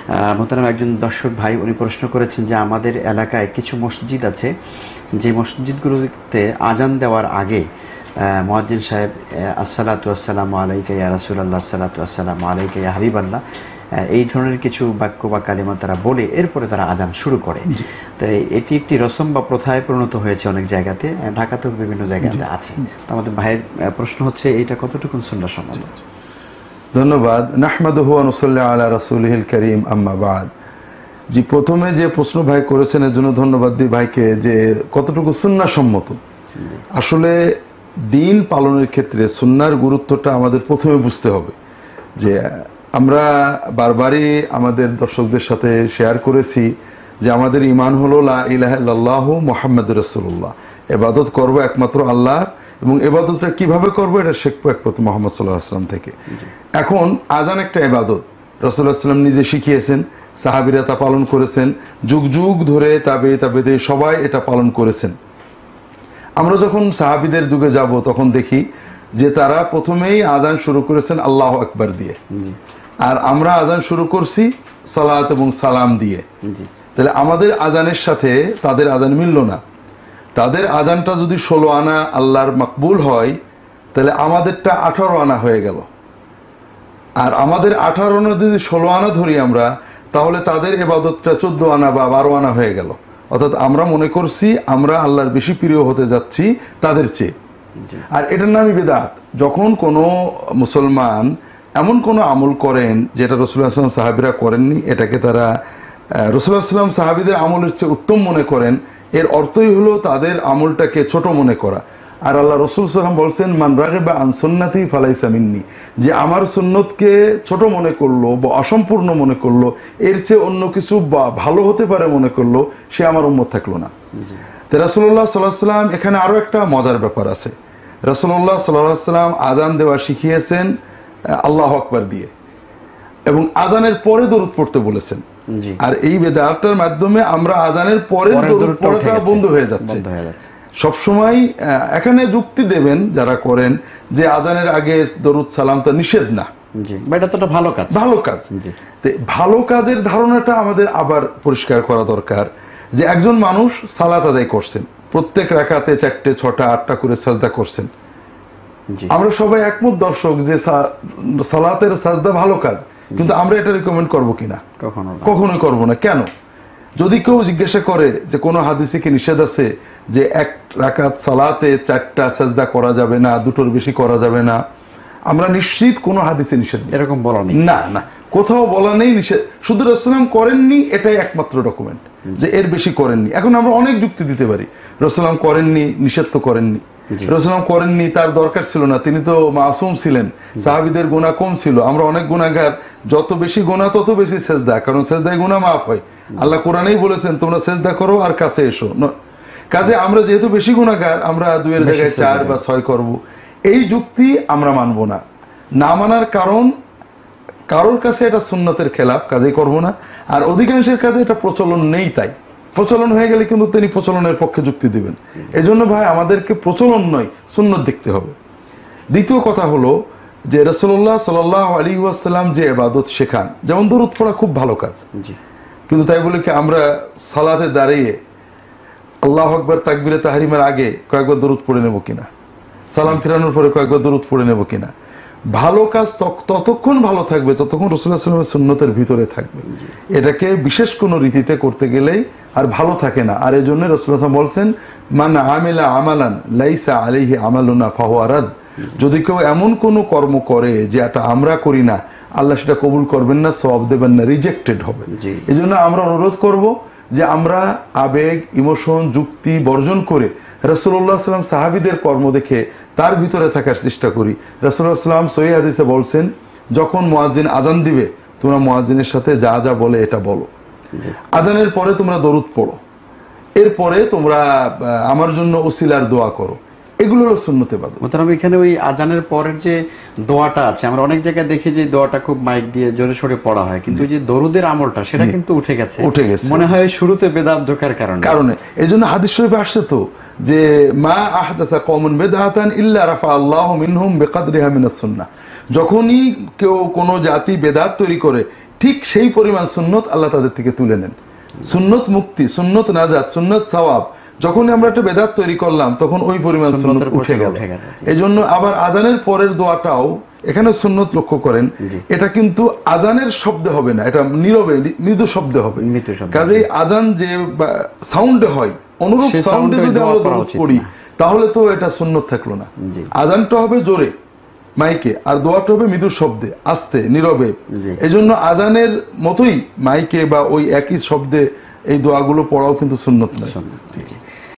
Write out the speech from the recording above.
মোহতারাম একজন দর্শক ভাই উনি প্রশ্ন করেছেন যে আমাদের এলাকায় কিছু মসজিদ আছে, যে মসজিদগুলোতে আজান দেওয়ার আগে মুয়াজ্জিন সাহেব আসসালাতু আসসালামু আলাইকা ইয়া রাসূলুল্লাহ, আসসালাতু আসসালামু আলাইকা ইয়া হাবিবাল্লাহ, এই ধরনের কিছু বাক্য বা কালিমা তারা বলে এরপরে তারা আজান শুরু করে। তো এটি একটি রসম বা প্রথায় পরিণত হয়েছে অনেক জায়গাতে, ঢাকাতেও বিভিন্ন জায়গাতে আছে। তো আমাদের ভাইয়ের প্রশ্ন হচ্ছে এইটা কতটুকু সুন্নাহসম্মত? ধন্যবাদ। নাহমাদুহু ওয়া নুসাল্লি আলা রাসূলিহিল কারীম, আম্মা বাদ। জি, প্রথমে যে প্রশ্ন ভাই করেছেন এর জন্য ধন্যবাদ দিই ভাইকে, যে কতটুকু সুন্নাহসম্মত। আসলে দিন পালনের ক্ষেত্রে সুন্নাহর গুরুত্বটা আমাদের প্রথমে বুঝতে হবে। যে আমরা বারবারই আমাদের দর্শকদের সাথে শেয়ার করেছি যে আমাদের ঈমান হলো লা ইলাহা ইল্লাল্লাহু মুহাম্মাদুর রাসূলুল্লাহ, ইবাদত করব একমাত্র আল্লাহর, এবং ইবাদতটা কিভাবে করব এটা শিখবো একমাত্র মুহাম্মদ সাল্লাল্লাহু আলাইহি ওয়াসাল্লাম থেকে। এখন আজান একটা ইবাদত, রাসূলুল্লাহ সাল্লাল্লাহু আলাইহি ওয়াসাল্লাম নিজে শিখিয়েছেন, সাহাবীরা তা পালন করেছেন, যুগ যুগ ধরে তাবে সবাই এটা পালন করেছেন। আমরা যখন সাহাবীদের যুগে যাব তখন দেখি যে তারা প্রথমেই আজান শুরু করেছেন আল্লাহু আকবার দিয়ে, আর আমরা আজান শুরু করছি সালাত এবং সালাম দিয়ে। তাহলে আমাদের আজানের সাথে তাদের আজান মিলল না। তাদের আজানটা যদি 16 আনা আল্লাহর মাকবুল হয়, তাহলে আমাদেরটা 18 আনা হয়ে গেল। আর আমাদের 18 আনা যদি 16 আনা ধরি আমরা, তাহলে তাদের ইবাদতটা 14 আনা বা 12 আনা হয়ে গেল। অর্থাৎ আমরা মনে করছি আমরা আল্লাহর বেশি প্রিয় হতে যাচ্ছি তাদের চেয়ে। আর এটার নামই বিদআত। যখন কোনো মুসলমান এমন কোনো আমল করেন যেটা রাসূলুল্লাহ সাল্লাল্লাহু আলাইহি ওয়াসাল্লাম সাহাবীরা করেননি, এটাকে তারা রাসূলুল্লাহ সাল্লাল্লাহু আলাইহি ওয়াসাল্লাম সাহাবীদের আমলের চেয়ে উত্তম মনে করেন, এর অর্থই হলো তাদের আমলটাকে ছোট মনে করা। আর আল্লাহ রাসূল সাল্লাল্লাহু আলাইহি ওয়াসাল্লাম বলছেন মান রাগিবা আন সুন্নতি ফালাইসা মিন্নি, যে আমার সুন্নতকে ছোট মনে করলো বা অসম্পূর্ণ মনে করলো, এর চেয়ে অন্য কিছু ভালো হতে পারে মনে করলো, সে আমার উম্মত থাকলো না। তো রাসূলুল্লাহ সাল্লাল্লাহু আলাইহি ওয়াসাল্লাম এখানে আরো একটা মজার ব্যাপার আছে। রাসূলুল্লাহ সাল্লাল্লাহু আলাইহি ওয়াসাল্লাম আজান দেওয়া শিখিয়েছেন আল্লাহু আকবার দিয়ে, এবং আজানের পরে দরুদ পড়তে বলেছেন। আর এই বেদাতের মাধ্যমে আমরা আজানের পরে দরুদ পড়াটা বন্ধ হয়ে যাচ্ছে। সবসময় এখানে যুক্তি দেবেন যারা করেন যে আজানের আগে দরুদ সালামটা নিষেধ না, এটা তো একটা ভালো কাজ। ভালো কাজ, ভালো কাজের ধারণাটা আমাদের আবার পরিষ্কার করা দরকার। যে একজন মানুষ সালাত আদায় করছেন, প্রত্যেক রাকাতে 4টে 6টা 8টা করে সাজদা করছেন, আমরা সবাই একমত দর্শক যে সালাতের সাজদা ভালো কাজ, কিন্তু আমরা এটা রিকমেন্ড করব কিনা? কখনোই করব না। কেন? যদি কেউ জিজ্ঞাসা করে যে কোনো হাদিসে কি নিষেধ আছে যে এক রাকাত সালাতে 4টা সাজদা করা যাবে না, 2টোর বেশি করা যাবে না, আমরা নিশ্চিত কোনো হাদিসে নিষেধ এরকম বলা নেই। না না, কোথাও বলা নেই নিষেধ, শুধু রাসূলুল্লাহ করেননি এটাই একমাত্র ডকুমেন্ট যে এর বেশি করেননি। এখন আমরা অনেক যুক্তি দিতে পারি, রাসূলুল্লাহ করেননি, নিষেধ তো করেননি, রাসূলুল্লাহ করেননি তার দরকার ছিল না, তিনি তো মাসুম ছিলেন, সাহাবীদের গুনাহ কম ছিল, আমরা অনেক গুনাহগার, যত বেশি গুনাহ তত বেশি সেজদা, কারণ সেজদায় গুনাহ মাফ হয়। আল্লাহ কোরআনেই বলেছেন তোমরা সেজদা করো আর কাছে এসো। কাজে আমরা যেহেতু বেশি গুনাহগার, আমরা 2-এর জায়গায় 4 বা 6 করব, এই যুক্তি আমরা মানব না। না মানার কারণ কারোর কাছে এটা সুন্নতের খেলাফ, কাজেই করব না। আর অধিকাংশের কাছে এটা প্রচলন নেই, তাই প্রচলন হয়ে গেলে কিন্তু তিনি প্রচলনের পক্ষে যুক্তি দিবেন। এই জন্য ভাই আমাদেরকে প্রচলন নয়, সুন্নত দেখতে হবে। দ্বিতীয় কথা হলো যে রাসূলুল্লাহ সাল্লাল্লাহু আলাইহি ওয়াসাল্লাম যে ইবাদত শেখান, যেমন দরুদ পড়া খুব ভালো কাজ, কিন্তু তাই বলে কি আমরা সালাতে দাঁড়িয়ে আল্লাহু আকবার তাকবীরে তাহরিমের আগে কয়েকবার দরুদ পড়ে নেব কিনা, সালাম ফিরানোর পরে কয়েকবার দরুদ পড়ে নেব কিনা? ভালো কাজ ততক্ষণ ভালো থাকবে যতক্ষণ রাসূলুল্লাহ সাল্লাল্লাহু আলাইহি ওয়াসাল্লামের সুন্নতের ভিতরে থাকবে। এটাকে বিশেষ কোনো রীতিতে করতে গেলেই আর ভালো থাকে না। আর এই জন্য রাসূলুল্লাহ সাল্লাল্লাহু আলাইহি ওয়াসাল্লাম বলছেন মান আমিলা আমালান লাইসা আলাইহি আমালুনা ফাহুয়া রাদ, যদি কেউ এমন কোনো কর্ম করে যে এটা আমরা করি না, আল্লাহ সেটা কবুল করবেন না, সওয়াব দেবেন না, রিজেক্টেড হবে। এই জন্য আমরা অনুরোধ করব যে আমরা আবেগ, ইমোশন, যুক্তি বর্জন করে রাসূলুল্লাহ সাল্লাল্লাহু আলাইহি ওয়াসাল্লাম সাহাবীদের কর্ম দেখে তার ভিতরে থাকার চেষ্টা করি। রাসূলুল্লাহ সাল্লাল্লাহু আলাইহি ওয়াসাল্লাম সহিহ হাদিসে বলছেন যখন মুয়াজ্জিন আজান দিবে তোমরা মুয়াজ্জিনের সাথে যা যা বলে এটা বলো, আজানের পরে তোমরা দরুদ পড়ো, এরপরে তোমরা আমার জন্য ওসিলার দোয়া করো, এগুলো হলো সুন্নতে ইবাদত। মোহতারাম এখানে ওই আজানের পরের যে দোয়াটা আছে, আমরা অনেক জায়গায় দেখি যে দোয়াটা খুব মাইক দিয়ে জোরে সোরে পড়া হয়, কিন্তু যে দরুদের আমলটা সেটা কিন্তু উঠে গেছে মনে হয় শুরুতে বেদাত ঢোকার কারণে। এই জন্য হাদিস শরীফে আসছে তো যে মা আহদাসা কওমুন বিদআতান ইল্লা রাফা আল্লাহু মিনহুম বিকদরিহা মিনাস সুন্নাহ, যখনই কেউ কোনো জাতি বেদাত তৈরি করে ঠিক সেই পরিমাণ সুন্নত আল্লাহ তাদের থেকে তুলে নেন। সুন্নত মুক্তি, সুন্নত নাজাত, সুন্নত সওয়াব, যখন আমরা একটা বেদাত তৈরি করলাম তখন ওই পরিমাণ সুন্নত উঠে গেল। এই জন্য আবার আজানের পরের দোয়াটাও এখানে সুন্নত লক্ষ্য করেন, এটা কিন্তু আজানের শব্দে হবে না, এটা নীরবে মৃদু শব্দে হবে। কাজেই আজান যে সাউন্ডে হয় অনুরূপ সাউন্ডে যদি আমরা দরুদ পড়ি তাহলে তো এটা সুন্নত থাকলো না। আজানটা হবে জোরে মাইকে, আর দোয়াটা হবে মৃদু শব্দে আস্তে নীরবে। এই জন্য আজানের মতোই মাইকে বা ওই একই শব্দে এই দোয়াগুলো পড়াও কিন্তু সুন্নত নয়।